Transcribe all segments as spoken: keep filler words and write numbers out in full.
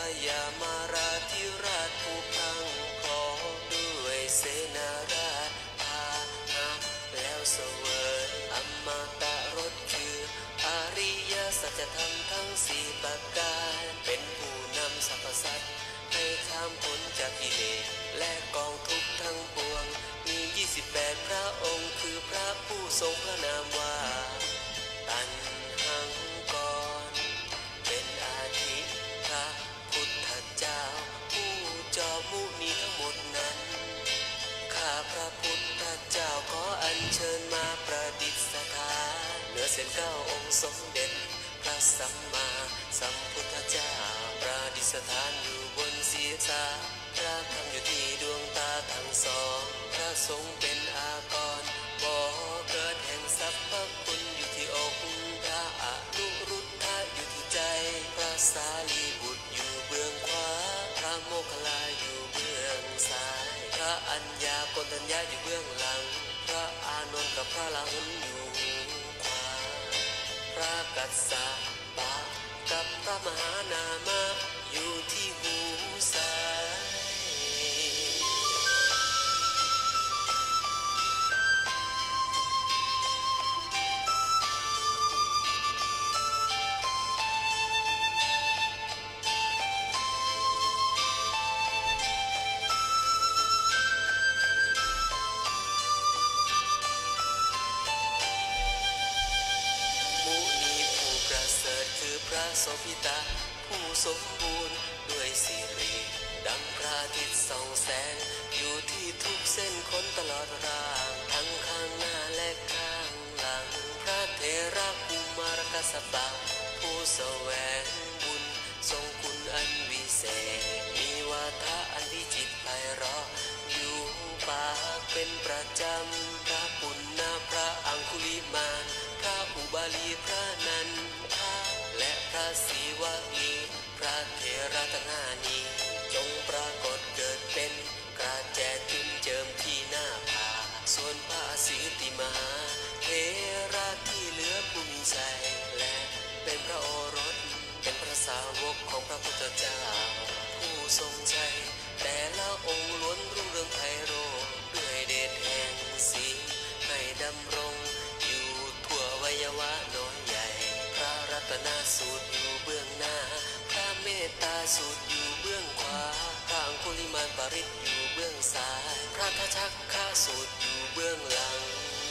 ยามาราธิราชผู้พลังพอด้วยเสนาราชพาหะแล้วเสวยอมตะรสคืออริยสัจธรรมทั้งสี่ประการเป็นผู้นำสรรพสัตว์ให้ข้ามพ้นจากกิเลสและกองทุกข์ทั้งปวงมียี่สิบแปดพระองค์คือพระผู้ทรงพระนามว่าตัณหังกรเป็นอาทิพระพุทธเจ้าผู้จอมมุนีทั้งหมดนั้นข้าพระพุทธเจ้าขออัญเชิญมาประดิษฐานเหนือเส้นเก้าองค์สมเด็จพระสัมมาสัมพุทธเจ้าประดิษฐานอยู่บนศีรษะพระธรรมอยู่ที่ดวงตาทั้งสองพระสงฆ์เป็นอากรบ่อเกิดแห่งทรัพย์พระคุณอยู่ที่อกพระอนุรุทธะอยู่ที่ใจพระสารีบุตรอยู่เบื้องขวาพระโมคคัลลาอยู่เบื้องซ้ายพระอัญญาโกณฑัญญาอยู่เบื้องหลังพระอานนท์กับพระราหุลอยู่ขวาพระกัสสปะกับพระมหานามะอยู่ที่หูซ้ายพระโสภิตาผู้สมบูรณ์ด้วยสิริดังพระอาทิตย์ส่องแสงอยู่ที่ทุกเส้นขนตลอดร่างทั้งข้างหน้าและข้างหลังพระเถระกุมารกัสสปะผู้แสวงบุญทรงคุณอันวิเศษมีวาทะอันวิจิตรไพเราะอยู่ปากเป็นประจำพระปุณณพระอังคุลิมานพระอุบาลีพระนันทาและพระศิวลีพระเถระทั้งห้านี้จงปรากฏเกิดเป็นกระแจจุนเจิมที่หน้าผาส่วนพระสิติมหาเถระที่เหลือผู้มีใจและเป็นพระโอรสเป็นพระสาวกของพระพุทธเจ้าผู้ทรงใจแต่ละองค์ล้วนรุ่งเรืองไพโรจน์ด้วยเดชแห่งศีลให้ดำรงอยู่ทั่วอวัยวะน้อยใหญ่พระรัตนสูตรอยู่เบื้องหน้าพระเมตตาสูตรอยู่เบื้องขวาพระอังคุลิมานปริตอยู่เบื้องซ้ายพระทัชชักขะสูตรอยู่เบื้องหลัง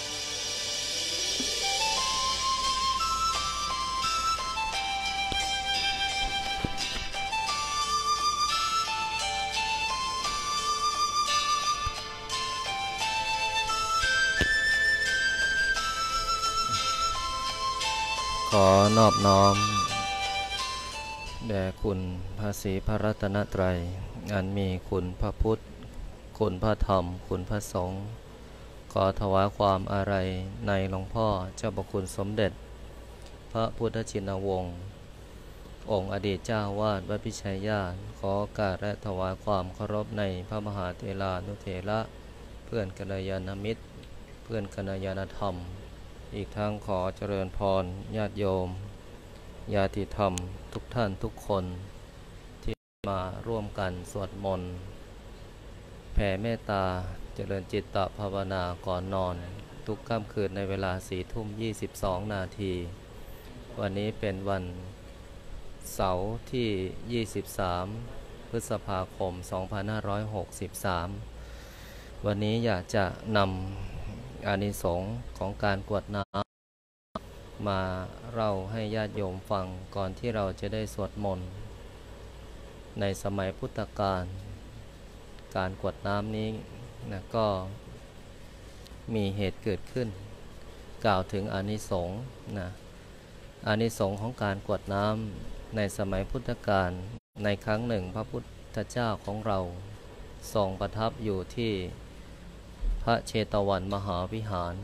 ขอนอบน้อมแด่คุณพระศรีพระรัตนตรัยอันมีคุณพระพุทธคุณพระธรรมคุณพระสงฆ์ขอถวายความอาลัยในหลวงพ่อเจ้าพระคุณสมเด็จพระพุทธชินวงศ์องค์อดีตเจ้าวาดวัดพิชัยญาณขอโอกาสและถวายความเคารพในพระมหาเถรานุเถระเพื่อนกัลยาณมิตรเพื่อนกัลยาณธรรมอีกทั้งขอเจริญพรญาติโยมญาติธรรมทุกท่านทุกคนที่มาร่วมกันสวดมนต์แผ่เมตตาเจริญจิตตภาวนาก่อนนอนทุกค่ำคืนในเวลาสี่ทุ่มยี่สิบสองนาทีวันนี้เป็นวันเสาร์ที่ยี่สิบสามพฤษภาคมสองพันห้าร้อยหกสิบสามวันนี้อยากจะนำอานิสงส์ของการกรวดน้ำมาเล่าให้ญาติโยมฟังก่อนที่เราจะได้สวดมนต์ในสมัยพุทธกาลการกรวดน้ำนี้นะก็มีเหตุเกิดขึ้นกล่าวถึงอานิสงส์นะอานิสงส์ของการกรวดน้ำในสมัยพุทธกาลในครั้งหนึ่งพระพุทธเจ้าของเราทรงประทับอยู่ที่พระเชตวันมหาวิหาร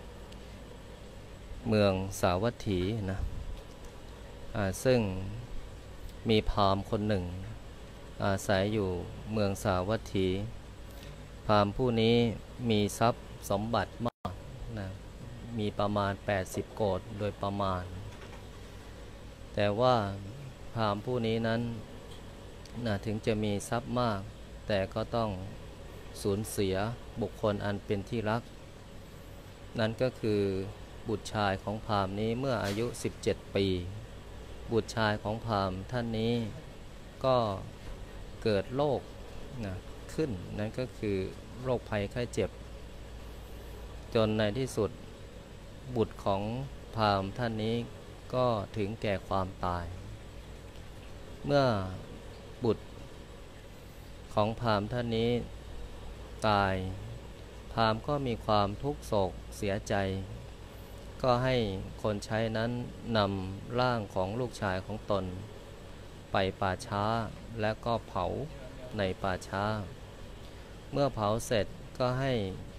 เมืองสาวัตถีนะซึ่งมีพราหมณ์คนหนึ่งอาศัยอยู่เมืองสาวัตถีพราหมณ์ผู้นี้มีทรัพย์สมบัติมากนะมีประมาณแปดสิบโกฏโดยประมาณแต่ว่าพราหมณ์ผู้นี้นั้นนะถึงจะมีทรัพย์มากแต่ก็ต้องสูญเสียบุคคลอันเป็นที่รักนั่นก็คือบุตรชายของพราหมณ์นี้เมื่ออายุสิบเจ็ดปีบุตรชายของพราหมณ์ท่านนี้ก็เกิดโรคนะขึ้นนั่นก็คือโรคภัยไข้เจ็บจนในที่สุดบุตรของพราหมณ์ท่านนี้ก็ถึงแก่ความตายเมื่อบุตรของพราหมณ์ท่านนี้ตายพราหมณ์ก็มีความทุกข์โศกเสียใจก็ให้คนใช้นั้นนำร่างของลูกชายของตนไปป่าช้าและก็เผาในป่าช้าเมื่อเผาเสร็จก็ให้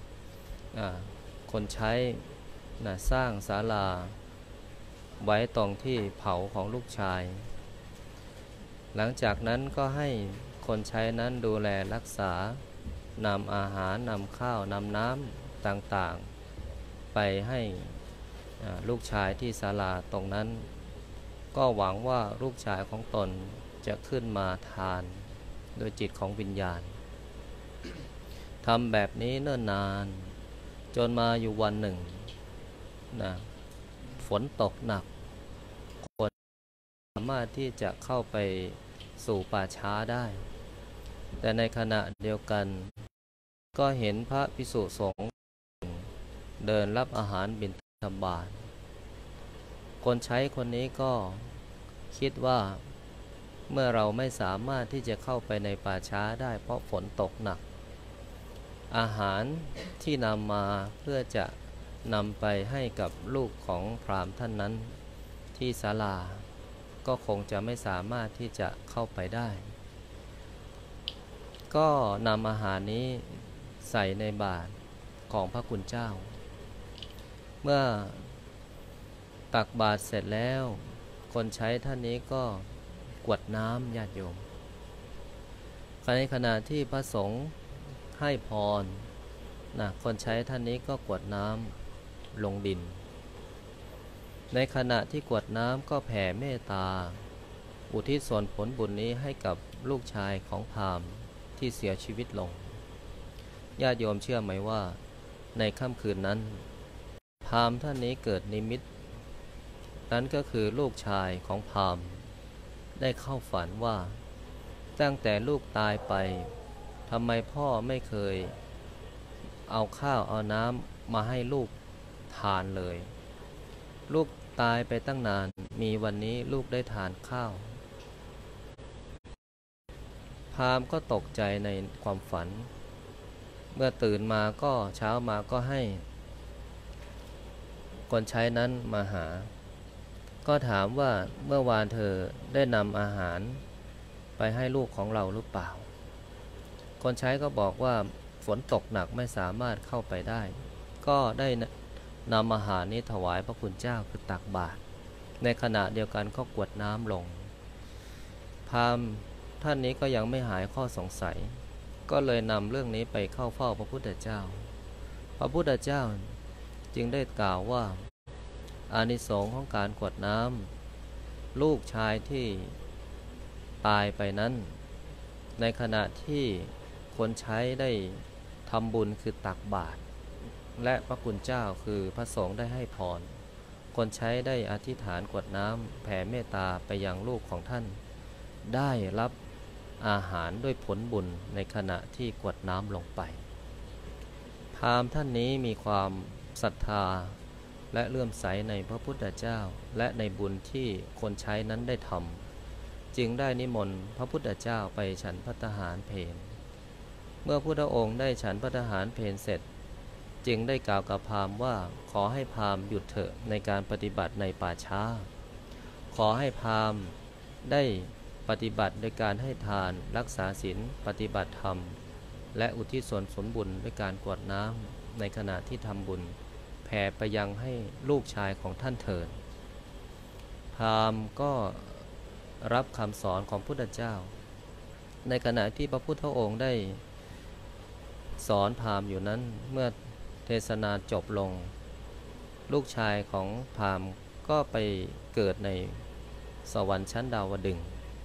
คนใช้นะสร้างศาลาไว้ตรงที่เผาของลูกชายหลังจากนั้นก็ให้คนใช้นั้นดูแลรักษานำอาหารนำข้าวนำน้ำต่างๆไปให้ลูกชายที่ศาลาตรงนั้นก็หวังว่าลูกชายของตนจะขึ้นมาทานโดยจิตของวิญญาณทำแบบนี้เนิ่นนานจนมาอยู่วันหนึ่งนะฝนตกหนักคนสามารถที่จะเข้าไปสู่ป่าช้าได้แต่ในขณะเดียวกันก็เห็นพระภิกษุสงฆ์เดินรับอาหารบิณฑบาตคนใช้คนนี้ก็คิดว่าเมื่อเราไม่สามารถที่จะเข้าไปในป่าช้าได้เพราะฝนตกหนักอาหารที่นำมาเพื่อจะนำไปให้กับลูกของพราหมณ์ท่านนั้นที่ศาลาก็คงจะไม่สามารถที่จะเข้าไปได้ก็นำอาหารนี้ใส่ในบาตรของพระคุณเจ้าเมื่อตักบาตรเสร็จแล้วคนใช้ท่านนี้ก็กรวดน้ำญาติโยมในขณะที่พระสงฆ์ให้พรนะคนใช้ท่านนี้ก็กรวดน้ำลงดินในขณะที่กรวดน้ำก็แผ่เมตตาอุทิศส่วนผลบุญนี้ให้กับลูกชายของพราหมณ์ที่เสียชีวิตลงญาติโยมเชื่อไหมว่าในค่ำคืนนั้นพราหมณ์ท่านนี้เกิดนิมิตนั้นก็คือลูกชายของพราหมณ์ได้เข้าฝันว่าตั้งแต่ลูกตายไปทำไมพ่อไม่เคยเอาข้าวเอาน้ำมาให้ลูกทานเลยลูกตายไปตั้งนานมีวันนี้ลูกได้ทานข้าวพราหมณ์ก็ตกใจในความฝันเมื่อตื่นมาก็เช้ามาก็ให้คนใช้นั้นมาหาก็ถามว่าเมื่อวานเธอได้นำอาหารไปให้ลูกของเราหรือเปล่าคนใช้ก็บอกว่าฝนตกหนักไม่สามารถเข้าไปได้ก็ได้นำอาหารนี้ถวายพระคุณเจ้าคือตักบาตรในขณะเดียวกันก็กรวดน้ำลงพราหมณ์ท่านนี้ก็ยังไม่หายข้อสงสัยก็เลยนำเรื่องนี้ไปเข้าเฝ้าพระพุทธเจ้าพระพุทธเจ้าจึงได้กล่าวว่าอานิสงส์ของการกรวดน้ำลูกชายที่ตายไปนั้นในขณะที่คนใช้ได้ทำบุญคือตักบาตรและพระคุณเจ้าคือพระสงฆ์ได้ให้พรคนใช้ได้อธิษฐานกรวดน้ำแผ่เมตตาไปยังลูกของท่านได้รับอาหารด้วยผลบุญในขณะที่กรวดน้ำลงไปพราหมณ์ท่านนี้มีความศรัทธาและเลื่อมใสในพระพุทธเจ้าและในบุญที่คนใช้นั้นได้ทำจึงได้นิมนต์พระพุทธเจ้าไปฉันภัตตาหารเพลเมื่อพุทธองค์ได้ฉันภัตตาหารเพลเสร็จจึงได้กล่าวกับพราหมณ์ว่าขอให้พราหมณ์หยุดเถอะในการปฏิบัติในป่าช้าขอให้พราหมณ์ได้ปฏิบัติโดยการให้ทานรักษาศีลปฏิบัติธรรมและอุทิศส่วนผลบุญด้วยการกรวดน้ำในขณะที่ทำบุญแผ่ไปยังให้ลูกชายของท่านเถิดพราหมณ์ก็รับคำสอนของพุทธเจ้าในขณะที่พระพุทธองค์ได้สอนพราหมณ์อยู่นั้นเมื่อเทศนาจบลงลูกชายของพราหมณ์ก็ไปเกิดในสวรรค์ชั้นดาวดึงส์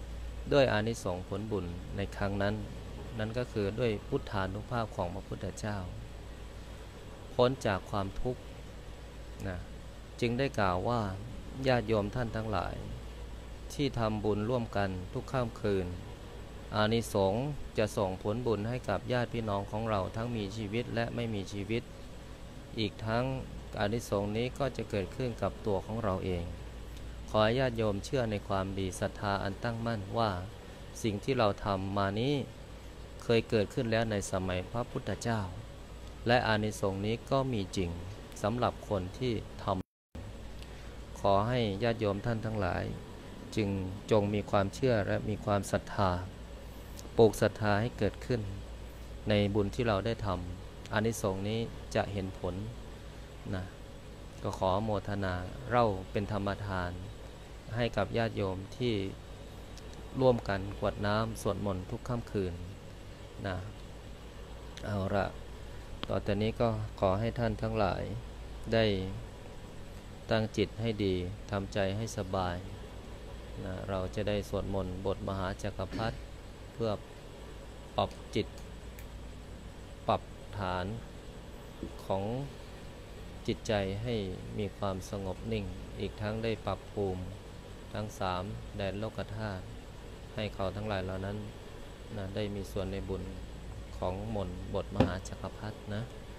ด้วยอานิสงส์ผลบุญในครั้งนั้นนั่นก็คือด้วยพุทธานุภาพของพระพุทธเจ้าพ้นจากความทุกข์นะจึงได้กล่าวว่าญาติโยมท่านทั้งหลายที่ทำบุญร่วมกันทุกค่ำคืนอานิสงส์จะส่งผลบุญให้กับญาติพี่น้องของเราทั้งมีชีวิตและไม่มีชีวิตอีกทั้งอานิสงส์นี้ก็จะเกิดขึ้นกับตัวของเราเองขอให้ญาติโยมเชื่อในความดีศรัทธาอันตั้งมั่นว่าสิ่งที่เราทำมานี้เคยเกิดขึ้นแล้วในสมัยพระพุทธเจ้าและอานิสงส์นี้ก็มีจริงสำหรับคนที่ทำขอให้ญาติโยมท่านทั้งหลายจึงจงมีความเชื่อและมีความศรัทธาปลูกศรัทธาให้เกิดขึ้นในบุญที่เราได้ทำอานิสงส์นี้จะเห็นผลนะก็ขอโมทนาเราเป็นธรรมทานให้กับญาติโยมที่ร่วมกันกรวดน้ำสวดมนต์ทุกค่ำคืนนะเอาละต่อจากนี้ก็ขอให้ท่านทั้งหลายได้ตั้งจิตให้ดีทำใจให้สบายนะเราจะได้สวดมนต์บทมหาจักรพรรดิเพื่อปรับจิตปรับฐานของจิตใจให้มีความสงบนิ่งอีกทั้งได้ปรับภูมิทั้งสามแดนโลกธาตุให้เขาทั้งหลายเหล่านั้นนะได้มีส่วนในบุญของมนต์บทมหาจักรพรรดินะ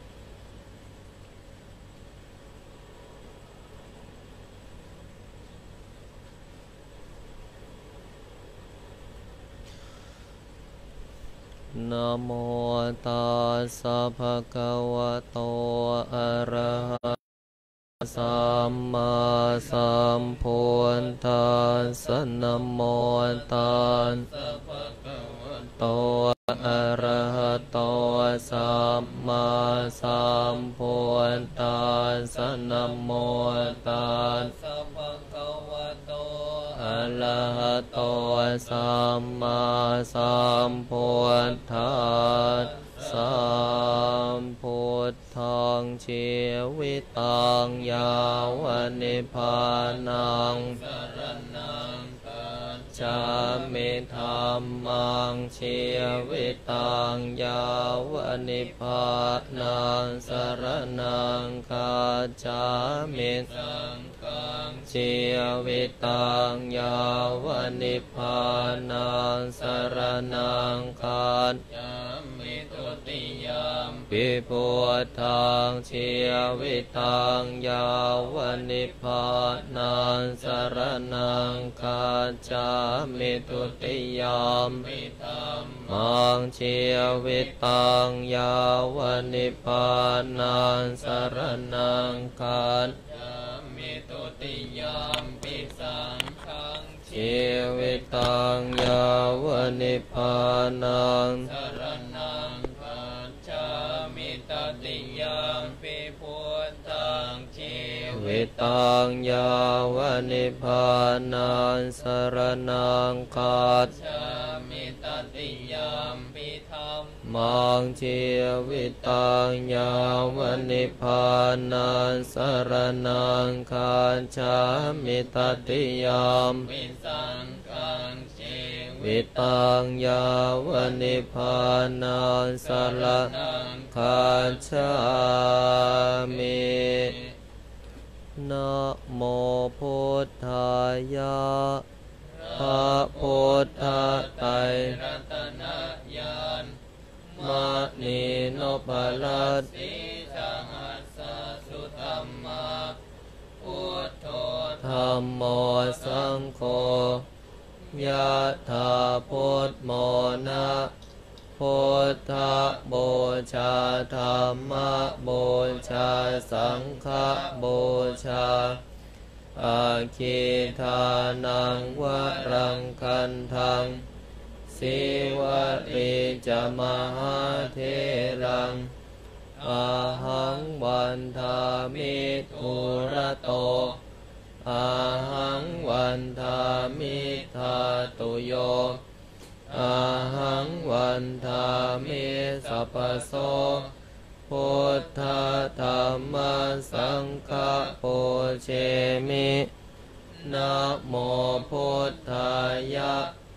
นะโมตัสสะภะคะวะโตอะระหะสัมมาสัมพุทธัสสะนะโมตัสสะภะคะวะโตอะระหะโตสัมมาสัมพุทธัสสะนะโมตัสสะภะคะวะโตอะระหะโตสัมมาสัมพุทธัสสะพุทธังชีวิตังยาวนิพพานังสรณังกัจฉามิธัมมังชีวิตังยาวนิพพานังสรณังกัจฉามิสังฆังชีวิตังยาวนิพพานังสรณังกัจฉามิตุติยามปิพุทธังชีวิตังยาวนิพพานังสรณังกัจฉามิตุติยามปิธัมมังชีวิตังยาวนิพพานังสรณังกัจฉามิตุติยามปิสังฆังชีวิตังยาวนิพพานังสรณังกัจฉามิตติยามปิพุทธังชีวิตังยาวนิพพานังสรณังกัจฉามิตติยามปิธัมมังชีวิตังยาวนิพพานังสรณังกัจฉามิตติยามปิสังฆังชีวิตังยาวนิพพานังสรณังกัจฉามินะโมพุทธายะพระพุทธไตรรัตนญาณมณีนพรัตน์สีสังหัสสะสุธัมมาพุทโธธัมโมสังโฆยะถาพุทโมนะพุทธบูชาธรรมบูชาสังฆบูชาอาคิทานังวรังคันทังสิวริจมหาเทรังอาหังวันทามิทุระโตอาหังวันทามิทาตุโยอาหังวันทามิสัพพโสพุทธธัมมัสสังฆปูเชมินะโมพุทธายะพ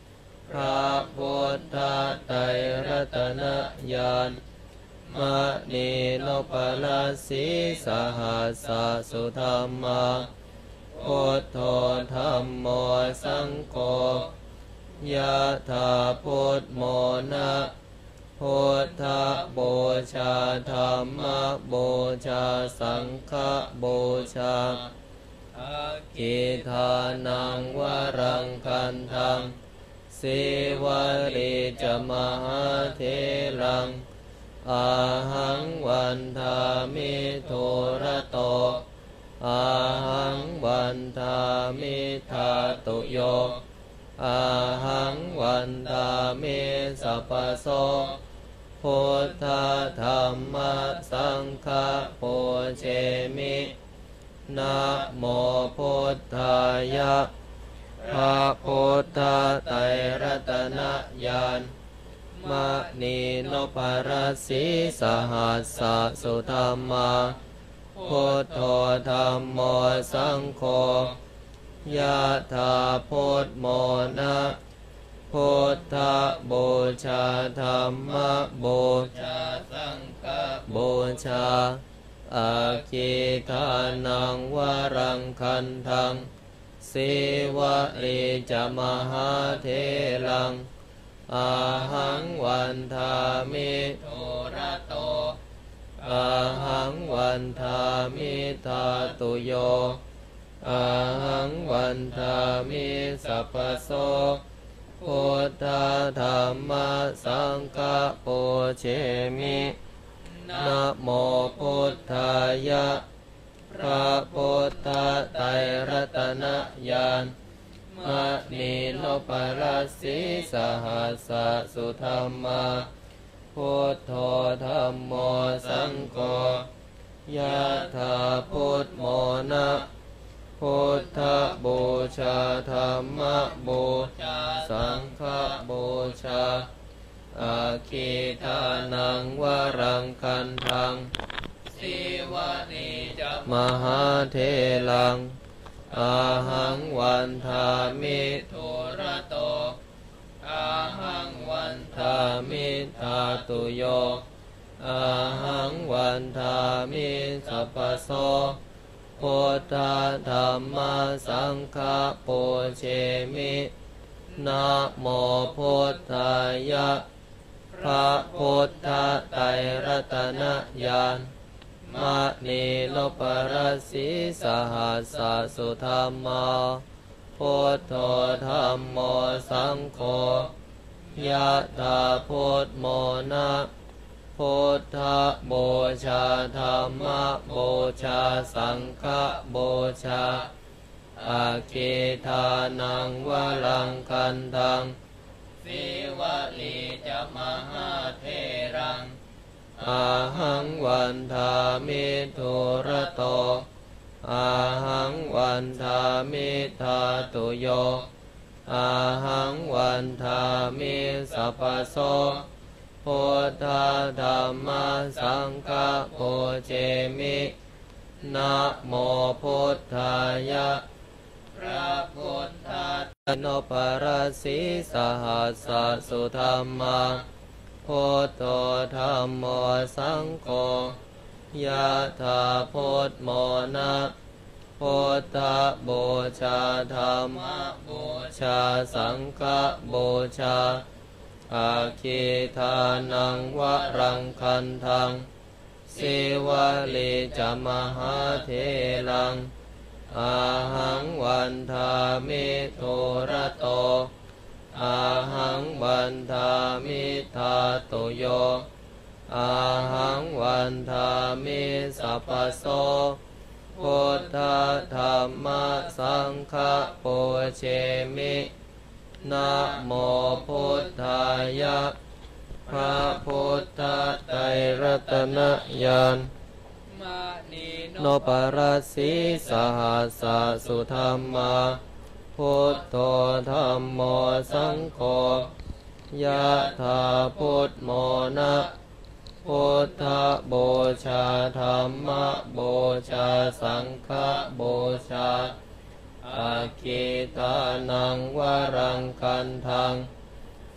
พระพุทธไตรรัตนญาณมณีนพรัสสีสหัสสสุธรรมาพุทโธธัมโมสังโฆยะถาพุทโมนะพุทธบูชาธัมมบูชาสังฆบูชากิทานังวรังคันธังสิวริจมหาเถรังอาหังวันทามิโทระโตอาหังวันทามิทาตุโยอาหังวันทามิสัพพโสพุทธธรรมสังฆปูเชมินะโมพุทธายะพระพุทธไตรรัตนญาณมณีนพรัสสีสหัสสสุธรรมาพุทโธธัมโมสังโฆยะถาพุทโมนะพุทธบูชาธัมมบูชาสังฆบูชาอาคิทานังวรังคันธังสิวริจมหาเถรังอาหังวันทามิโทระโตอาหังวันทามิทาตุโยอาหังวันทามิสัพพโสพุทธธรรมสังฆปูเชมินะโมพุทธายะพระพุทธไตรรัตนญาณมณีนพรัสสีสหัสสสุธรรมาพุทโธธัมโมสังโฆยะถาพุทโมนะพุทธบูชาธัมมบูชาสังฆบูชาอาคิทานังวรังคันธังสิวนิจมหาเถรังอาหังวันทามิโทระโตอาหังวันทามิทาตุโยอาหังวันทามิสัพพโสพุทธธรรมสังฆปูเชมินะโมพุทธายะพระพุทธไตรรัตนญาณมณีนพรัสสีสหัสสสุธรรมาพุทโธธัมโมสังโฆยะถาพุทโมนะพุทธบูชาธัมมบูชาสังฆบูชาอาคิทานังวรังคันธังสิวลิจมหาเถรังอาหังวันทามิโทระโตอาหังวันทามิทาตุโยอาหังวันทามิสัพพโสพุทธธรรมสังฆปูเชมินะโมพุทธายะพระพุทธนพรัสสีสหัสสสุธรรมาพุทโธธัมโมสังโฆยะถาพุทโมนะพุทธบูชาธัมมบูชาสังฆบูชาอาคิทานังวรังคันธังสิวลิจมหาเถรังอาหังวันทามิโทระโตอาหังวันทามิทาตุโยอาหังวันทามิสัพพโสพุทธธรรมสังฆปูเชมินะโมพุทธายะพระพุทธไตรรัตนญาณนพรัสสีสหัสสสุธรรมาพุทโธธัมโมสังโฆยะถาพุทโมนะพุทธบูชาธัมมบูชาสังฆบูชาอาคิทานังวรังคันธังส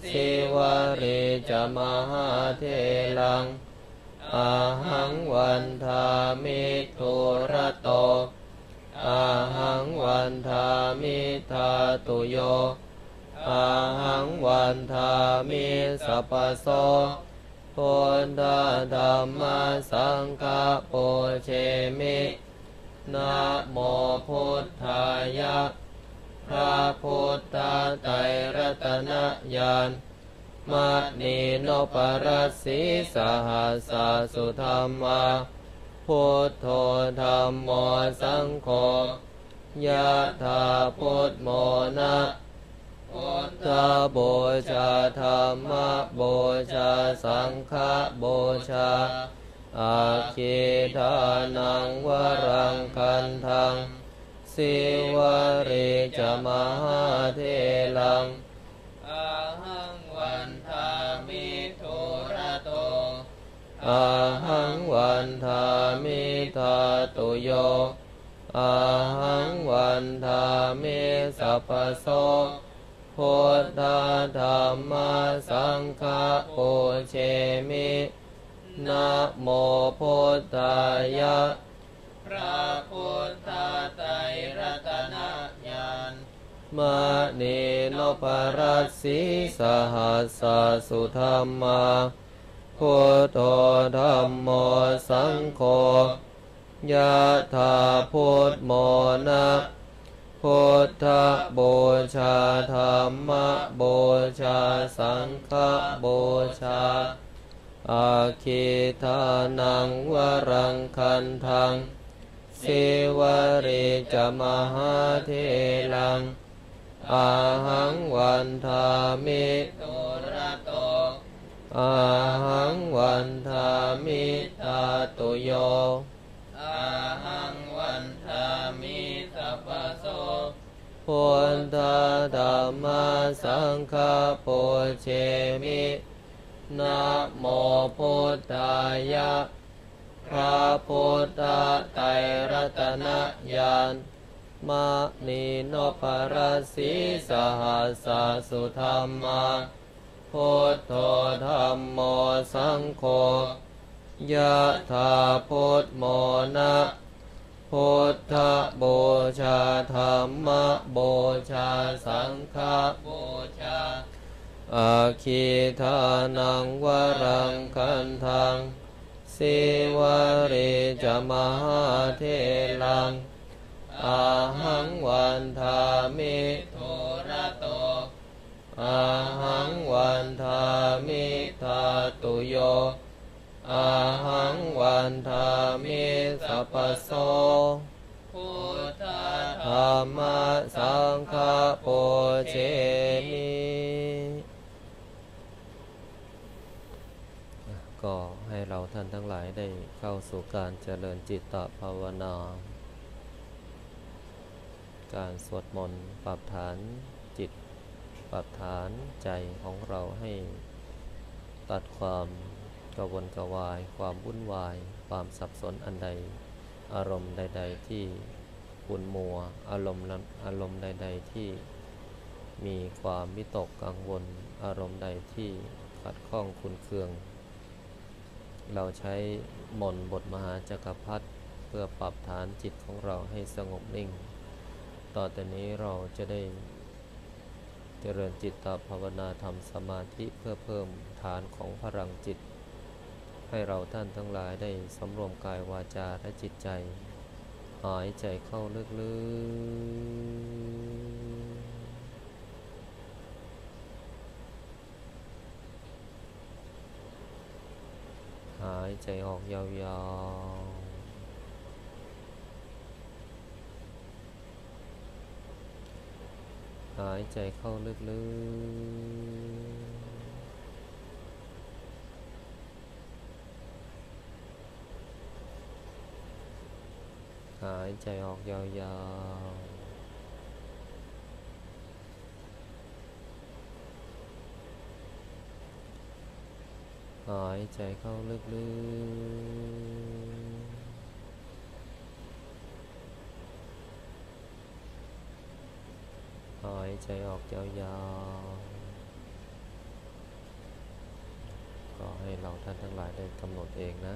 สิวริจมหาเทลังอาหังวันทามิทุระโตอาหังวันทามิทาตุโยอาหังวันทามิสัพพโสพุทธธัมมสังฆโปเชมินะโมพุทธายะพระพุทธไตรรัตนญาณมณีโนปรัสสีสหัสสสุธรรมาพุทโธธัมโมสังโฆยะถาพุทโมนะพุทธบูชาธรรมบูชาสังฆบูชาอาคิทานังวรังคันทังสิวริจมหาเทลังอาหังวันทามิทุระโตอาหังวันทามิทาตุโยอาหังวันทามิสัพพโสพุทธธัมมสังฆโปเชมินะโมพุทธายะพระพุทธไตรรัตนญาณมณีโนปรัสสีสหัสสสุธรรมาพุทโธธัมโมสังโฆยะถาพุทโมนะพุทธบูชาธรรมบูชาสังฆบูชาอาคิทานังวรังคันทังสิวริจมหาเทลังอาหังวันทามิทุระโตอาหังวันทามิทาตุโยอาหังวันทามิสัพพโสพุทธธัมมสังฆโปเชมินะโมพุทธายะพระพุทธไตรรัตนญาณมณีโนปรัสสีสหัสสสุธรรมาพุทโธธัมโมสังโฆยะถาพุทโมนะพุทธบูชาธรรมบูชาสังฆบูชาอาคิทานังวรังคันทังสิวริจมหาเทลังอาหังวันทามิทุระโตอาหังวันทามิทาตุโยอาหังวันทามิสัพพโสพุทธธัมมสังฆโปเชมิก็ให้เราท่านทั้งหลายได้เข้าสู่การเจริญจิตตภาวนาการสวดมนต์ปรับฐานจิตปรับฐานใจของเราให้ตัดความกระวนกระวายความวุ่นวายความสับสนอันใดอารมณ์ใดๆที่ขุ่นมัวอารมณ์อารมณ์ใดๆที่มีความวิตกกังวลอารมณ์ใดที่ขัดข้องขุ่นเคืองเราใช้มนต์บทมหาจักรพรรดิเพื่อปรับฐานจิตของเราให้สงบนิ่งต่อแต่นี้เราจะได้เจริญจิตตภาวนาทำสมาธิเพื่อเพิ่มฐานของพลังจิตให้เราท่านทั้งหลายได้สำรวมกายวาจาและจิตใจหายใจเข้าลึกๆหายใจออกยาวๆหายใจเข้าลึกๆหายใจออกยาวๆหายใจเข้าลึกๆหายใจออกยาวๆให้เราท่านทั้งหลายได้กำหนดเองนะ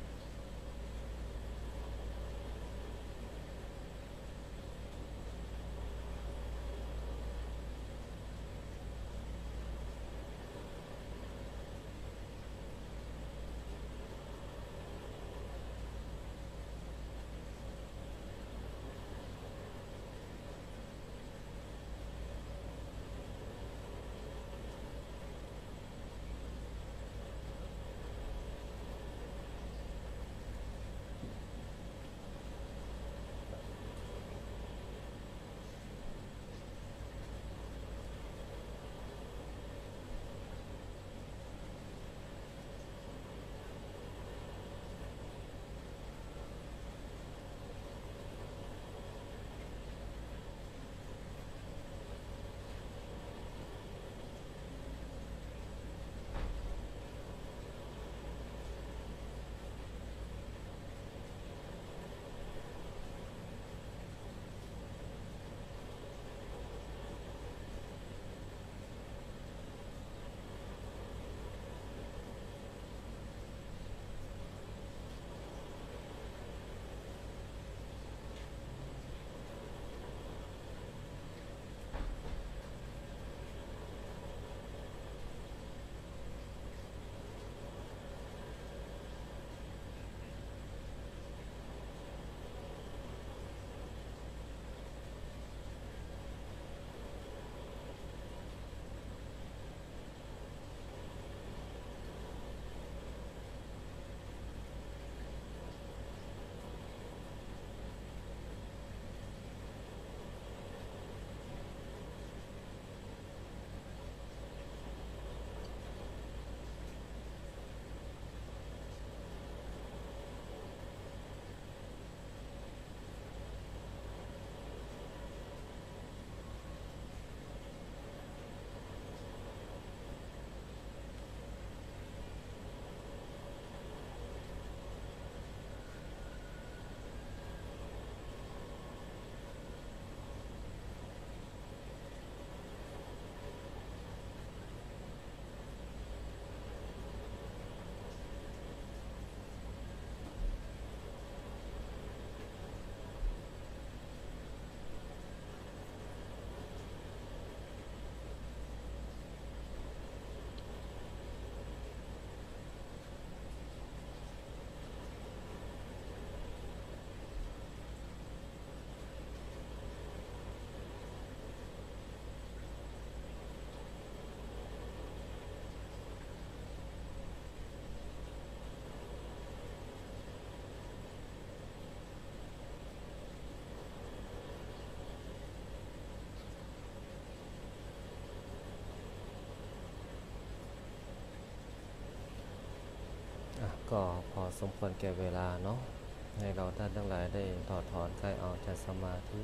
ก็พอสมควรแก่เวลาเนาะให้เราท่านทั้งหลายได้ถอดถอนกายออกจากสมาธิ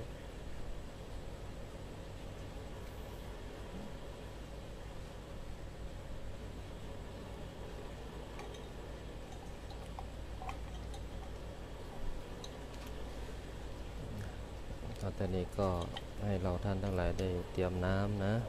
ตอนนี้ก็ให้เราท่านทั้งหลายได้เตรียมน้ำนะ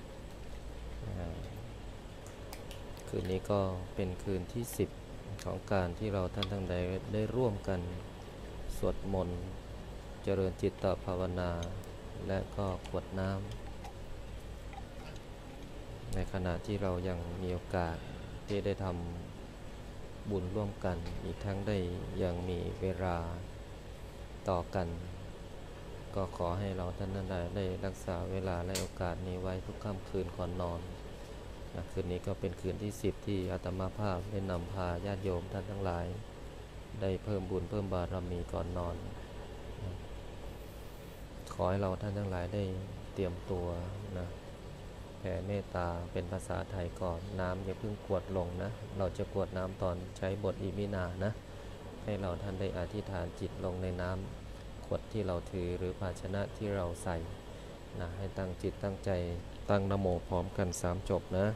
คืนนี้ก็เป็นคืนที่สิบของการที่เราท่านทั้งหลายได้ร่วมกันสวดมนต์เจริญจิตตภาวนาและก็กรวดน้ำในขณะที่เรายังมีโอกาสที่ได้ทำบุญร่วมกันอีกทั้งได้ยังมีเวลาต่อกันก็ขอให้เราท่านทั้งหลายได้รักษาเวลาและโอกาสนี้ไว้ทุกค่ำคืนก่อนนอนนะคืนนี้ก็เป็นคืนที่สิบที่อาตมาภาพได้นำพาญาติโยมท่านทั้งหลายได้เพิ่มบุญเพิ่มบารมีก่อนนอนนะขอให้เราท่านทั้งหลายได้เตรียมตัวนะแผ่เมตตาเป็นภาษาไทยก่อนน้ำอย่าเพิ่งกวดลงนะเราจะกวดน้ำตอนใช้บทอิมินานะให้เราท่านได้อธิษฐานจิตลงในน้ำขวดที่เราถือหรือภาชนะที่เราใส่นะให้ตั้งจิตตั้งใจตั้งนะโมพร้อมกันสามจบนะ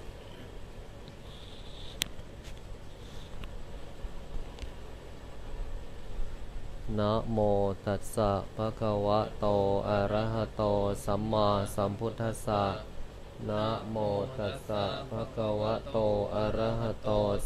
นะโมตัสสะภะคะวะโตอะระหะโตสัมมาสัมพุทธัสสะนะโมตัสสะภะคะวะโตอะระหะโตสั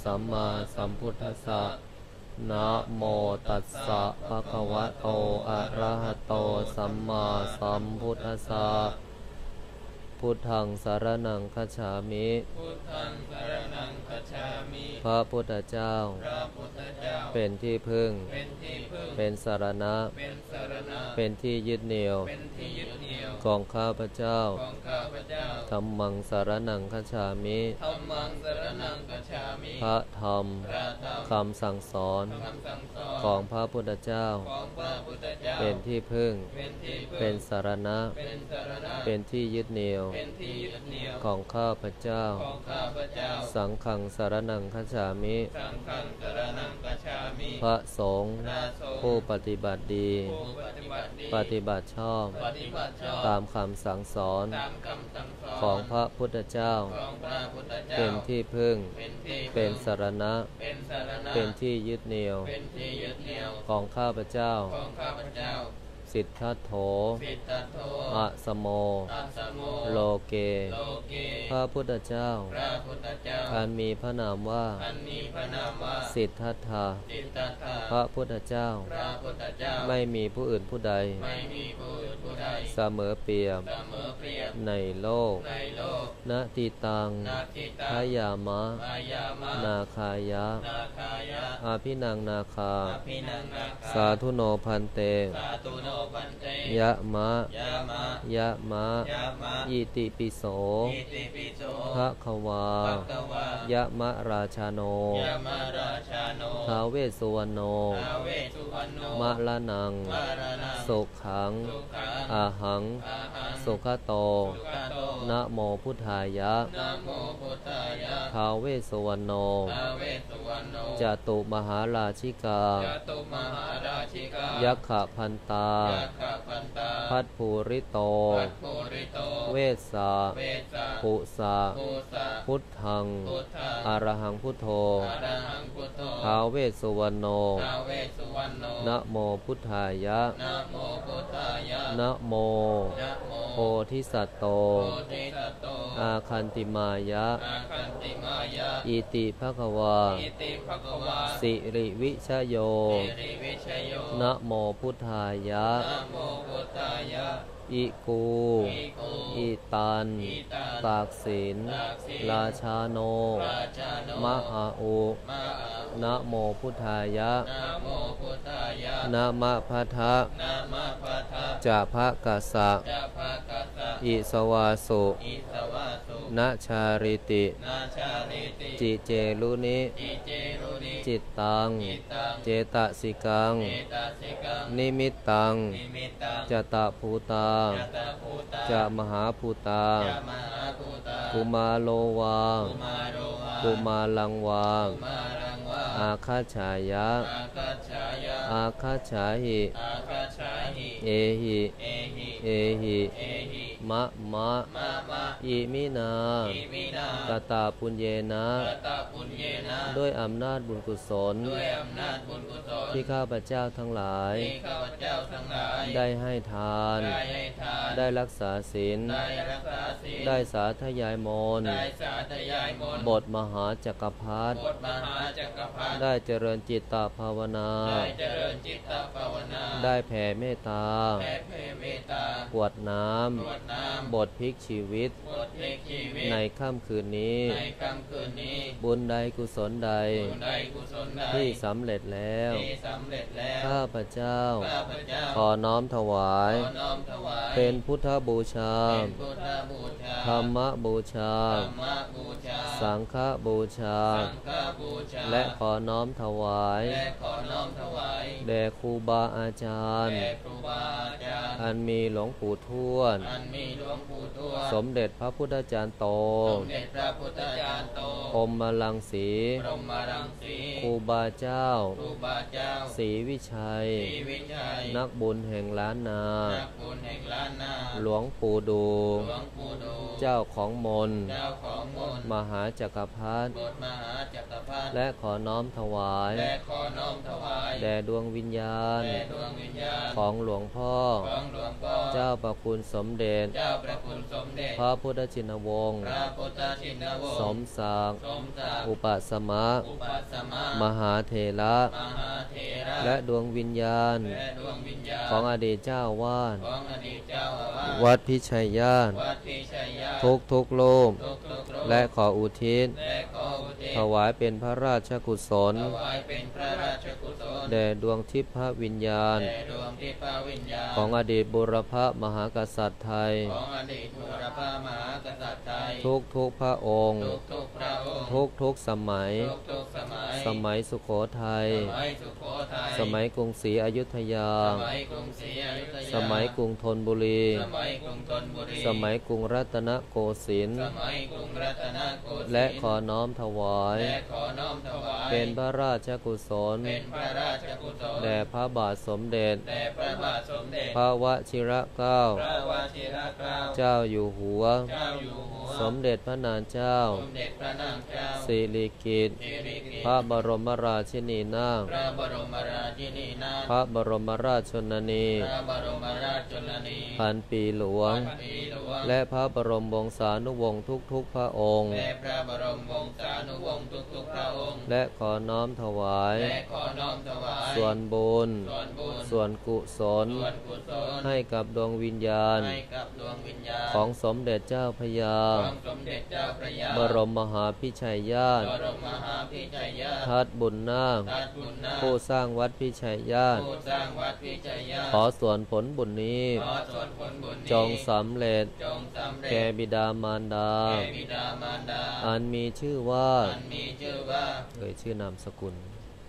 สัมมาสัมพุทธัสสะนะโมตัสสะภะคะวะโตอะระหะโตสัมมาสัมพุทธัสสะพุทธังสารนังคัจฉามิพุทธังสารนังคัจฉามิพระพุทธเจ้าพระพุทธเจ้าเป็นที่พึ่งเป็นที่พึ่งเป็นสรณะเป็นสรณะเป็นที่ยึดเหนี่ยวเป็นที่ยึดเหนี่ยวของข้าพเจ้าของข้าพเจ้าธัมมังสารนังคัจฉามิธัมมังสารนังคัจฉามิพระธรรมพระธรรมคำสั่งสอนคำสั่งสอนของพระพุทธเจ้าของพระพุทธเจ้าเป็นที่พึ่งเป็นที่พึ่งเป็นสรณะเป็นสรณะเป็นที่ยึดเหนี่ยวเป็นที่ยึดเหนี่ยวของข้าพเจ้าของข้าพเจ้าสังฆังสารนังคัจฉามิสังฆังสารนังคัจฉามิพระสงฆ์พระสงฆ์ผู้ปฏิบัติดีผู้ปฏิบัติดีปฏิบัติชอบปฏิบัติชอบตามคำสั่งสอนตามคำสั่งสอนของพระพุทธเจ้าของพระพุทธเจ้าเป็นที่พึ่งเป็นที่พึ่งเป็นสรณะเป็นสรณะเป็นที่ยึดเหนี่ยวเป็นที่ยึดเหนี่ยวของข้าพเจ้าของข้าพเจ้าสิทธัตโธสิทธัตโธอะสโมอะสโมโลเกโลเกพระพุทธเจ้าพระพุทธเจ้าอันมีพระนามว่าอันมีพระนามว่าสิทธัตถะสิทธัตถะพระพุทธเจ้าพระพุทธเจ้าไม่มีผู้อื่นผู้ใดไม่มีผู้อื่นผู้ใดเสมอเปรียบเสมอเปรียบในโลกในโลกนะติตังนาทิตังพยามะพยามะนาคายะนาคายะอาภินังนาคาอาภินังนาคาสาธุโนพันเตสาธุโนพันเตยะมะยะมะยะมะยะมะอิติปิโสอิติปิโสภะคะวาภะคะวายะมะราชาโนยะมะราชาโนท้าวเวสสุวรรณโนท้าวเวสสุวรรณโนมะละนังมะละนังสุขังสุขังอาหังอาหังสุขโตสุขโตนะโมพุทธายะนะโมพุทธายะท้าวเวสสุวรรณโนท้าวเวสสุวรรณโนจตุมหาราชิกาจตุมหาราชิกายัคขพันตายัคขพันตาพัทภูริโตพัทภูริโตเวสสาเวสสาปุสาปุสาพุทธังพุทธังอรหังพุทโธอรหังพุทโธท้าวเวสสุวรรณโนท้าวเวสสุวรรณโนนะโมพุทธายะนะโมพุทธายะนะโมนะโมโพธิสัตโตโพธิสัตโตอาคันติมายะอาคันติมายะอิติภควาอิติภควาสิริวิชโยสิริวิชโยนะโมพุทธายะนะโมพุทธายะอิกูอิตันตากสินราชาโนมะอาอุนะโมพุทธายะนะมะพัทะจะภะกัสสะอิสวาสุนะชาริติจิเจลุนิจิตตังเจตสิกังนิมิตตังจตภูตาจะมหาภูตากุมาโลวากุมาลังวาอาคาชายะอาคาชาหิเอหิเอหิมะมะอิมินาตตาปุญเยนะด้วยอำนาจบุญกุศลที่ข้าพเจ้าทั้งหลายได้ให้ทานได้รักษาศีลได้สาธยายมนต์บทมหาจักรพรรดิได้เจริญจิตตภาวนาได้แผ่เมตตา กวดน้ำบทพลิกชีวิตในค่ำคืนนี้บุญใดกุศลใดที่สำเร็จแล้วข้าพเจ้าขอน้อมถวายเป็นพุทธบูชาธรรมบูชาสังฆบูชาและขอน้อมถวายแด่ครูบาอาจารย์อันมีหลวงปู่ทวดสมเด็จพระพุทธจารย์โตพรหมลังสีครูบาเจ้าศรีวิชัยนักบุญแห่งล้านนาหลวงปู่ดูเจ้าของมนต์มหาจักรพรรดิบุตรมหาจักรพรรดิและขอน้อมถวายและขอน้อมถวายแด่ดวงวิญญาณแด่ดวงวิญญาณของหลวงพ่อของหลวงพ่อเจ้าประคุณสมเด็จเจ้าประคุณสมเด็จพระพุทธชินวงศ์พระพุทธชินวงศ์สมศักดิ์สมศักดิ์อุปสมะอุปสมะมหาเถระมหาเถระและดวงวิญญาณและดวงวิญญาณของอดีตเจ้าวาดของอดีตเจ้าอาวาสวัดพิชัยญาติวัดพิชัยญาติทุกทุกๆรูปทุกทุกรูปและขออุทิศและขออุทิศถวายเป็นพระราชกุศลถวายเป็นพระราชกุศลแด่ดวงทิพวิญญาณแด่ดวงทิพวิญญาณของอดีตบุรพมหากษัตริย์ไทยของอดีตบุรพมหากษัตริย์ไทยทุกทุกๆพระองค์ทุกทุกพระองค์ทุกทุกๆสมัยทุกทุกสมัยสมัยสุโขทัยสมัยสุโขทัยสมัยกรุงศรีอยุธยาสมัยกรุงศรีอยุธยาสมัยกรุงธนบุรีสมัยกรุงธนบุรีสมัยกรุงรัตนโกสินทร์สมัยกรุงรัตนโกสินทร์และขอน้อมถวายและขอน้อมถวายเป็นพระราชกุศลเป็นพระราชกุศลแด่พระบาทสมเด็จแด่พระบาทสมเด็จพระวชิรเกล้าพระวชิรเกล้าเจ้าอยู่หัวเจ้าอยู่หัวสมเด็จพระนางเจ้าสมเด็จพระนางเจ้าสิริกิติ์สิริกิติ์พระบรมราชินีนาถพระบรมราชินีนาถพระบรมราชชนนีพระบรมราชชนนีพันปีหลวงพันปีหลวงและพระบรมวงศานุวงศ์ทุกๆพระองค์และพระบรมวงศานุวงศ์ทุกๆพระองค์และขอน้อมถวายและขอน้อมถวายส่วนบุญส่วนบุญส่วนกุศลส่วนกุศลให้กับดวงวิญญาณให้กับดวงวิญญาณของสมเด็จเจ้าพระยาของสมเด็จเจ้าพระยาบรมมหาพิชัยญาติบรมมหาพิชัยญาติทัดบุญนาคทัดบุญนาถผู้สร้างวัดพิชัยญาติผู้สร้างวัดพิชัยญาติขอส่วนผลบุญนี้ขอส่วนผลบุญนี้จงสำเร็จจงสำเร็จแก่บิดามารดาแก่บิดามารดาอันมีชื่อว่าอันมีชื่อว่าเอ่ยชื่อนามสกุล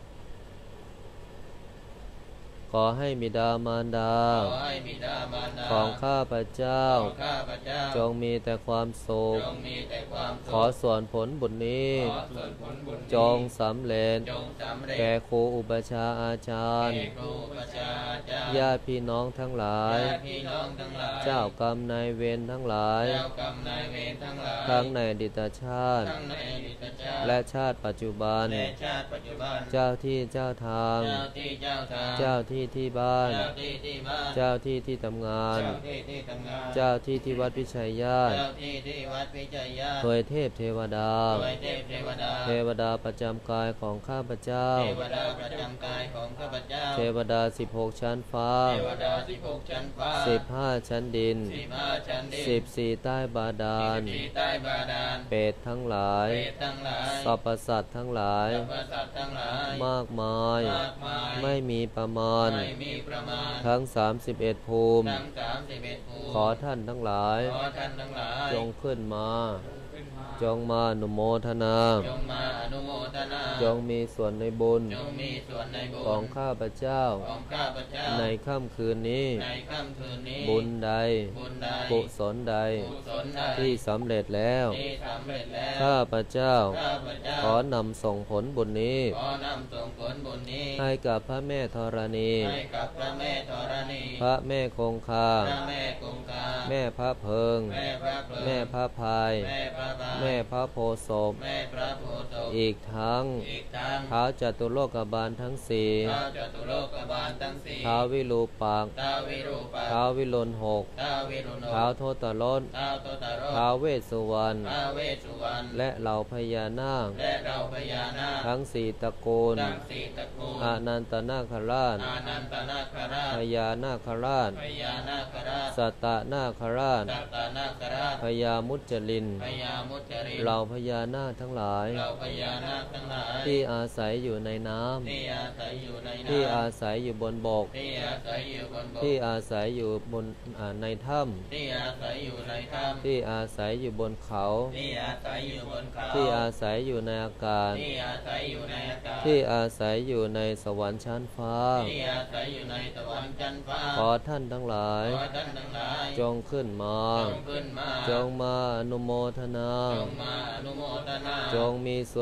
ขอให้บิดามารดาขอให้บิดามารดาของข้าพเจ้าของข้าพเจ้าจงมีแต่ความสุขจงมีแต่ความสุขขอส่วนผลบุญนี้ขอส่วนผลบุญนี้จงสำเร็จจงสำเร็จแก่ครูอุปชฌาย์อาจารย์แก่ครูประชาจารย์ญาติพี่น้องทั้งหลายญาติพี่น้องทั้งหลายเจ้ากรรมนายเวรทั้งหลายเจ้ากรรมนายเวรทั้งหลายทั้งในอดีตชาติทั้งในอดีตชาติและชาติปัจจุบันและชาติปัจจุบันเจ้าที่เจ้าทางเจ้าที่เจ้าทางเจ้าที่ที่บ้านเจ้าที่ที่บ้านเจ้าที่ที่ทำงานเจ้าที่ที่ทำงานเจ้าที่ที่วัดพิชัยญาติเจ้าที่ที่วัดพิจัยญาติโดยเทพเทวดาโดยเทพเทวดาเทวดาประจำกายของข้าพเจ้าเทวดาประจำกายของข้าพเจ้าเทวดาสิบหกชั้นฟ้าเทวดาสิบหกชั้นฟ้าสิบห้าชั้นดินสิบห้าชั้นดินสิบสี่ใต้บาดาลสิบสี่ใต้บาดาลเปรตทั้งหลายเปรตทั้งหลายสรรพสัตว์ทั้งหลายสรรพสัตว์ทั้งหลายมากมายมากมายไม่มีประมาณไม่มีประมาณทั้งสามสิบเอ็ดภูมิทั้งสามสิบเอ็ดภูมิขอท่านทั้งหลายขอท่านทั้งหลายจงขึ้นมา จงมาอนุโมทนาจงมาอนุโมทนาจงมีส่วนในบุญจงมีส่วนในบุญของข้าพเจ้าของข้าพเจ้าในค่ำคืนนี้ในค่ำคืนนี้บุญใดบุญใดกุศลใดกุศลใดที่สำเร็จแล้วที่สำเร็จแล้วข้าพเจ้าข้าพเจ้าขอนำส่งผลบุญนี้ขอนำส่งผลบุญนี้ให้กับพระแม่ธรณีให้กับพระแม่ธรณีพระแม่คงคาพระแม่คงคาแม่พระเพิงแม่พระเพลิงแม่พระพายแม่พระบาทแม่พระโพธิ์ศพแม่พระโพธิ์ศพอีกทั้งอีกทั้งท้าวจตุโลกบาลทั้งสี่ท้าวจตุโลกบาลทั้งสี่ท้าววิรูปักษ์ท้าววิรูปักษ์ท้าววิรุณหกท้าววิรุณท้าวโทตรสท้าวโตตรสท้าวเวสสุวรรณท้าวเวสสุวรรณและเหล่าพญานาคและเราพญานาคทั้งสี่ตระกูลทั้งสี่ตระกูลอานันตนาคราชอานันตนาคราชพญานาคราชพญานาคราชสัตตนาคราชสัตตนาคราชพญามุจลินพญามุจรินเหล่าพญานาคทั้งหลายเราพญานาคทั้งหลายที่อาศัยอยู่ในน้ำที่อาศัยอยู่ในน้ำที่อาศัยอยู่บนบกที่อาศัยอยู่บนบกที่อาศัยอยู่บนอ่าในถ้ที่อาศัยอยู่ในถ้ำที่อาศัยอยู่บนเขาำที่อาศัยอยู่บนเขาที่อาศัยอยู่ในอากาศที่อาศัยอยู่ในอากาศที่อาศัยอยู่ในสวรรค์ชั้นฟ้าที่อาศัยอยู่ในสวรรค์ชั้นฟ้าขอท่านทั้งหลายขอท่านทั้งหลายจงขึ้นมาจงขึ้นมาจงมาอนุโมทนาจงมาอนุโมทนาจงมีส่วน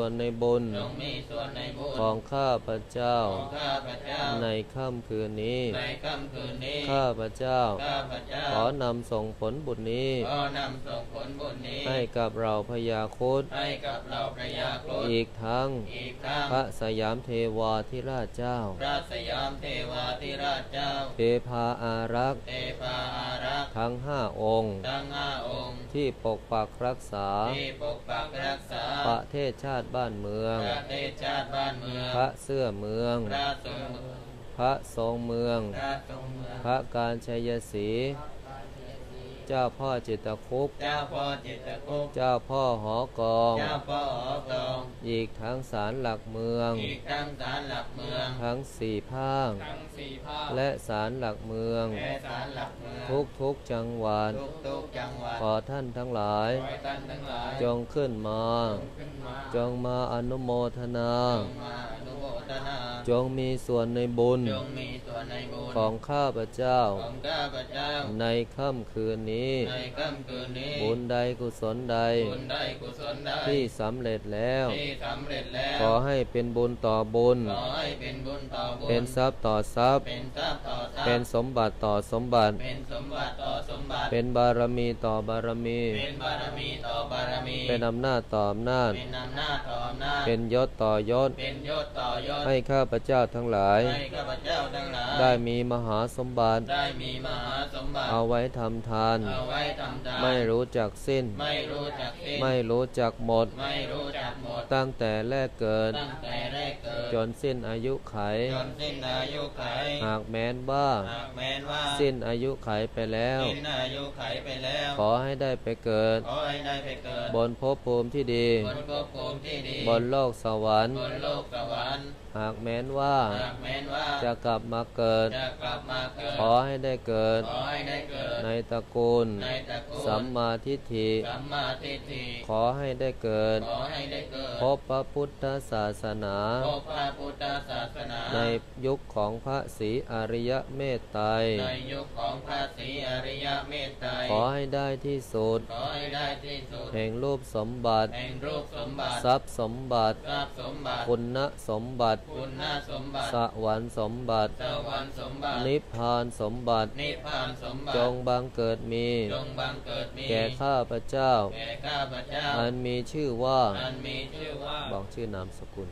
วนในบุญจงมีส่วนในบุญของข้าพเจ้าของข้าพเจ้าในค่ำคืนนี้ในค่ำคืนนี้ข้าพเจ้าข้าพเจ้าขอนำส่งผลบุญนี้ขอนำส่งผลบุญนี้ให้กับเราพญาครุฑให้กับเราพระยาครุฑอีกทั้งอีกทั้งพระสยามเทวาธิราชเจ้าพระสยามเทวาธิราชเจ้าเทพาอารักษ์เทพาอารักษ์ทั้งห้าองค์ทั้งห้าองค์ที่ปกปักรักษาที่ปกปักรักษาประเทศชาติบ้านเมืองประเทศชาติบ้านเมืองพระเสื้อเมืองพระทรงเมืองพระทรงเมืองพระทรงเมืองพระการชัยศรีเจ้าพ่อจิตรคุปเจ้าพ่อจิตรคุปเจ้าพ่อหอกองเจ้าพ่อหอกองอีกทั้งศาลหลักเมืองอีกทั้งศาลหลักเมืองทั้งสี่ภาคทั้งสี่ภาคและศาลหลักเมืองและศาลหลักเมืองทุกทุกๆจังหวัดทุกทุกจังหวัดขอท่านทั้งหลายขอให้ท่านทั้งหลายจงขึ้นมาขึ้นมาจงมาอนุโมทนาจงมาอนุโมทนาจงมีส่วนในบุญจงมีส่วนในบุญของข้าพเจ้าของข้าพเจ้าในค่ำคืนนี้ในค่ำคืนนี้บุญใดกุศลใดบุญได้กุศลได้ที่สำเร็จแล้วที่สำเร็จแล้วขอให้เป็นบุญต่อบุญขอให้เป็นบุญต่อบุญเป็นทรัพย์ต่อทรัพย์เป็นทรัพย์ต่อทรัพย์เป็นสมบัติต่อสมบัติเป็นสมบัติต่อสมบัติเป็นบารมีต่อบารมีเป็นบารมีต่อบารมีเป็นอำนาจต่ออำนาจเป็นอำนาจต่ออำนาจเป็นยศต่อยศเป็นยศต่อยศให้ข้าพเจ้าทั้งหลายให้ข้าพเจ้าทั้งหลายได้มีมหาสมบัติได้มีมหาสมบัติเอาไว้ทำทานเอาไว้ทำทานไม่รู้จักสิ้นไม่รู้จักสิ้นไม่รู้จักหมดไม่รู้จักหมดตั้งแต่แรกเกิดตั้งแต่แรกเกิดจนสิ้นอายุไขจนสิ้นอายุไขหากแม้นว่าหากแม้นว่าสิ้นอายุไขไปแล้วสิ้นอายุไขไปแล้วขอให้ได้ไปเกิดขอให้ได้ไปเกิดบนภพภูมิที่ดีบนภพภูมิที่ดีบนโลกสวรรค์บนโลกสวรรค์หากแม้นว่าหากแม้นว่าจะกลับมาเกิดจะกลับมาเกิดขอให้ได้เกิดขอให้ได้เกิดในตระกูลในตระกูลสัมมาทิฏฐิสัมมาทิฏฐิขอให้ได้เกิดขอให้ได้เกิดพบพระพุทธศาสนาพบพระพุทธศาสนาในยุคของพระศรีอริยเมตไตรในยุคของพระศรีอริยเมตไตรขอให้ได้ที่สุดขอให้ได้ที่สุดแห่งรูปสมบัติแห่งรูปสมบัติทรัพย์สมบัติทรัพย์สมบัติคุณสมบัติคุณสมบัติสวรรค์สมบัติสวรรค์สมบัตินิพพานสมบัตินิพพานสมบัติจงบังเกิดมีจงบังเกิดมีแก่ข้าพเจ้าแก่ข้าพเจ้าอันมีชื่อว่าอันมีชื่อว่าบอกชื่อนามสกุล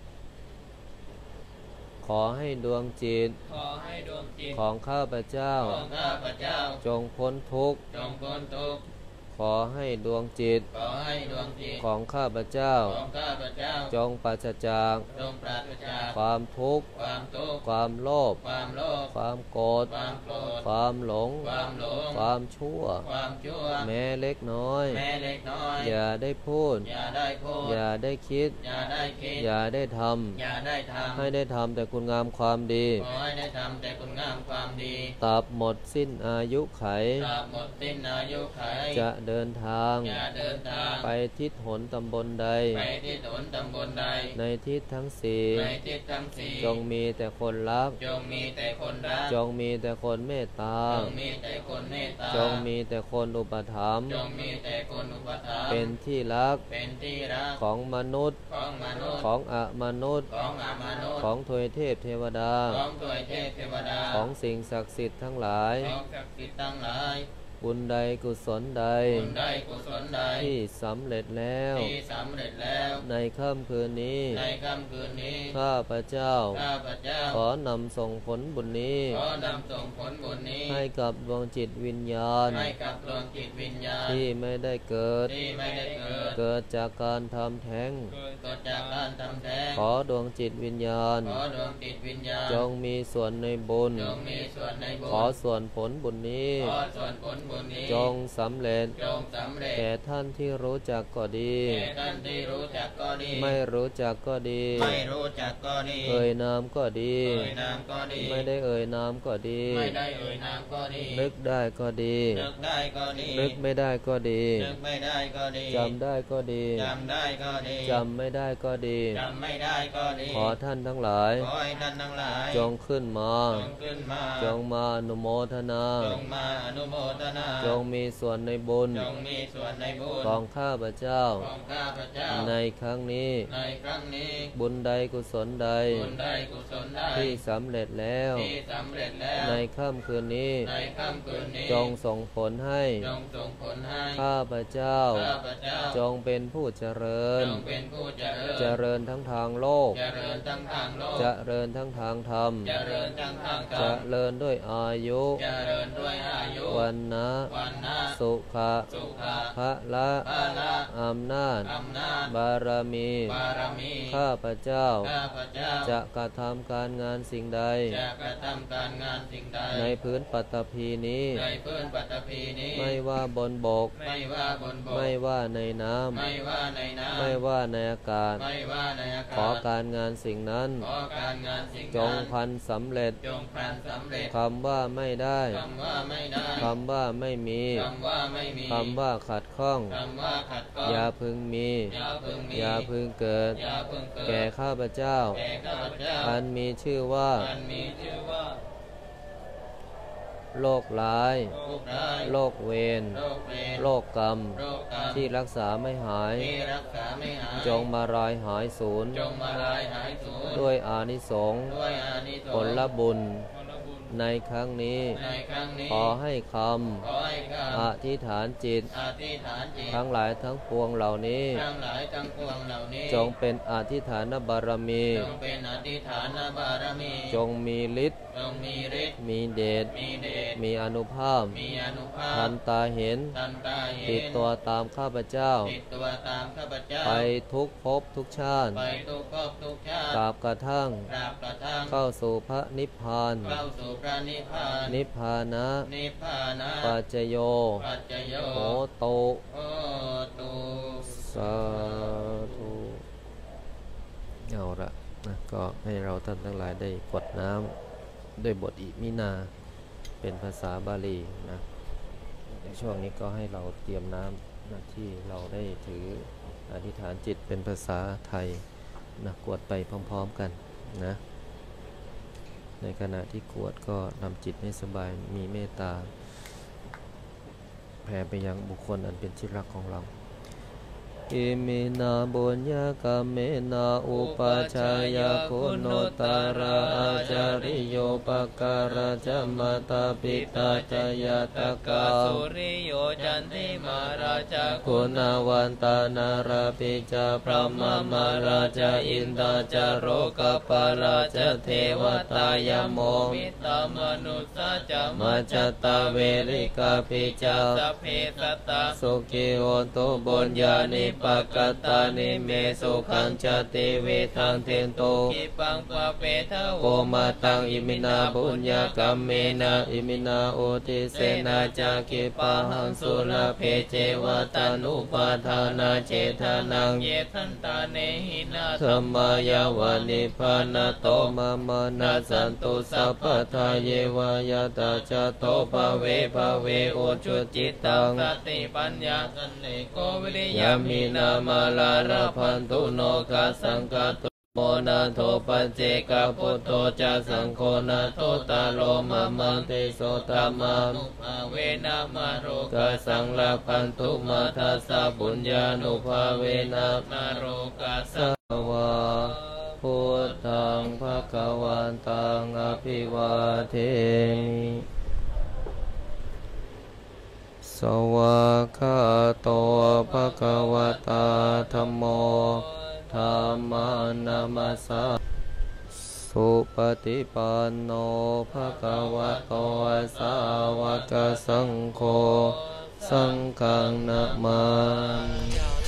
ขอให้ดวงจิตขอให้ดวงจิตของข้าพเจ้าของข้าพเจ้าจงพ้นทุกข์จงพ้นทุกข์ขอให้ดวงจิตขอให้ดวงจิตของข้าพเจ้าของข้าพเจ้าจงปราศจากจงปราศจากความทุกข์ความทุกข์ความโลภความโลภความโกรธความโกรธความหลงความหลงความชั่วความชั่วแม้เล็กน้อยแม้เล็กน้อยอย่าได้พูดอย่าได้พูดอย่าได้คิดอย่าได้คิดอย่าได้ทอย่าได้ทำ ให้ได้ทำแต่คุณงามความดีำขอให้ได้ทำแต่คุณงามความดีตราบหมดสิ้นอายุไขตราบหมดสิ้นอายุไขจะเดินทางจะเดินทางไปทิศหนตำบลใดไปที่ถนนตำบลใดในทิศทั้งสี่ในทิศทั้งสี่จงมีแต่คนรักจงมีแต่คนรักจงมีแต่คนเมตตาจงมีแต่คนเมตตาจงมีแต่คนอุปถัมภ์จงมีแต่คนอุปถัมภ์เป็นที่รักเป็นที่รักของมนุษย์ของมนุษย์ของอมนุษย์ของอมนุษย์ของทวยเทพเทวดาของถวยเทพเทวดาของสิ่งศักดิ์สิทธิ์ทั้งหลายของศักดิ์สิทธิ์ทั้งหลายบุญใดกุศลใดบุญใดกุศลใดที่สำเร็จแล้วที่สำเร็จแล้วในค่ำคืนนี้ในค่ำคืนนี้ข้าพเจ้าข้าพเจ้าขอนำส่งผลบุญนี้ขอนำส่งผลบุญนี้ให้กับดวงจิตวิญญาณให้กับดวงจิตวิญญาณที่ไม่ได้เกิดที่ไม่ได้เกิดเกิดจากการทำแท้งเกิดจากการทำแท้งขอดวงจิตวิญญาณขอดวงจิตวิญญาณจงมีส่วนในบุญจงมีส่วนในบุญขอส่วนผลบุญนี้ขอส่วนผลบุญนี้จงสำเร็จจงสำเร็จแก่ท่านที่รู้จักก็ดีแก่ท่านที่รู้จักก็ดีไม่รู้จักก็ดีไม่รู้จักก็ดีเอ่ยนามก็ดีเอ่ยนามก็ดีไม่ได้เอ่ยนามก็ดีไม่ได้เอ่ยนามก็ดีนึกได้ก็ดีนึกได้ก็ดีนึกไม่ได้ก็ดีนึกไม่ได้ก็ดีจำได้ก็ดีจำได้ก็ดีจำไม่ได้ก็ดีจำไม่ได้ก็ดีขอท่านทั้งหลายขอให้ท่านทั้งหลายจงขึ้นมาจงขึ้นมาจงมาอนุโมทนาจงมาอนุโมทนานาถจงมีส่วนในบุญจงมีส่วนในบุญของข้าพเจ้าของข้าพเจ้าในครั้งนี้ในครั้งนี้บุญใดกุศลใดบุญใดกุศลใดที่สำเร็จแล้วที่สำเร็จแล้วในค่ำคืนนี้ในค่ำคืนนี้จงส่งผลให้จงส่งผลให้ข้าพเจ้าข้าพเจ้าจงเป็นผู้เจริญจงเป็นผู้เจริญเจริญทั้งทางโลกเจริญทั้งทางโลกเจริญทั้งทางธรรมเจริญทั้งทางธรเจรมริญด้วยอายุเจริญด้วยอายุวันนะวันนะสุขะสุขะพระละพระละอำนาจอำนาจบารมีบารมีข้าพเจ้าข้าพเจ้าจะกระทำการงานสิ่งใดจะกระทำการงานสิ่งใดในพื้นปัตตภีนี้ในพื้นปัตตภีนี้ไม่ว่าบนบกไม่ว่าบนบกไม่ว่าในน้ไม่ว่าในน้ำำ ไม่ว่าในอากาศไม่ว่าในอาขอกาศการงานสิ่งนั้นขอการงานสิ่งจนั้งนพันสำเร็จจงพลันสำเร็จคำว่าไม่ได้คำว่าไม่ได้คำว่าไม่มีคำว่าไม่มีคำว่าขัดข้องคำว่าขัดข้องอย่าพึงมีอย่าพึงมีอย่าพึงเกิดอย่าพึงเกิดแก่ข้าพเจ้าแก่ข้าพเจ้าอันมีชื่อว่าอันมีชื่อว่าโรคร้ายโรคร้ายโรคเวรโรคเวรโรคกรรมโรคกรรมที่รักษาไม่หายที่รักษาไม่หายจงมารายหายสูญจงมาลายหายสูญด้วยอานิสงส์ด้วยอานิสงส์ผลบุญผลบุญในครั้งนี้ในครั้งนี้ขอให้คขอให้ข้าำอธิษฐานจิตอธิษฐานจิตทั้งหลายทั้งปวงเหล่านี้ทั้งหลายทั้งปวงเหล่านี้จงเป็นอธิษฐานบารมีจงเป็นอธิษฐานบารมีจงมีฤทธิ์จงมีฤทธิ์มีเดชมีเดชมีอานุภาพมีอานุภาพทันตาเห็นทันตาเห็นติดตัวตามข้าพเจ้าติดตัวตามข้าพเจ้าไปทุกภพทุกชาติไปทุกภพทุกชาติตราบกระทั่งตราบกระทั่งเข้าสู่พระนิพพานเข้าสู่พระนิพพานนิพพานะนิพพานะปัจจโยปัจจโยโหโตโอตุสาธุเอาละนะก็ให้เราท่านทั้งหลายได้กดน้ำด้วยบทอิมินาเป็นภาษาบาลีนะในช่วงนี้ก็ให้เราเตรียมน้ำนะที่เราได้ถืออธิษฐานจิตเป็นภาษาไทยนะกวดไปพร้อมๆกันนะในขณะที่กวดก็นำจิตให้สบายมีเมตตาแผ่ไปยังบุคคลอันเป็นที่รักของเราอิมินาบุญญากรรมเมนาอุปชายาคุณุตาราอาจาริโยปการะจมตาปิตาจายตกาสุริโยจันทิมาราชาคุณาวันตานาราปิจาพระมมาราชาอินทาจารโรกปาราชเทวตายโมมิตามนุสสะจามาจตาเวริกาปิจาสัพเพสัตตาสุขิโหตุบุญญาณิปกตานิเมสุขังจติเวทังเทนโตกิปังปะเปทะโกมาตังอิมินาบุญญากรรมเมนะอิมินาโอติเสนาจากิปะหังสุรเพเจวตานุปาทานาเจทานังเยทันตาเนหินาธรรมายาวานิพานาโตมามานาสันตุสัพพทาเยวายาตาจโตภเวภเวโอชุจิตังสติปัญญาสันเนโกวิริยยามินามาลาราพันตุโนกาสังกาตุโมนาโทปัจเจกาพุทโธจะสังโฆนาโทตาโลมามันเตโสตามานุภาเวนะมาโรกาสังลาพันตุมาทัสสะบุญญาณุภาเวนะมาโรกาสสวาพุทธังภคะวันตังอภิวาเทมิสวากขาโตภคะวตาธัมโมธัมมานามัสสาสุปฏิปันโนภคะวะโตสาวกสังโฆสังฆังนะมามิ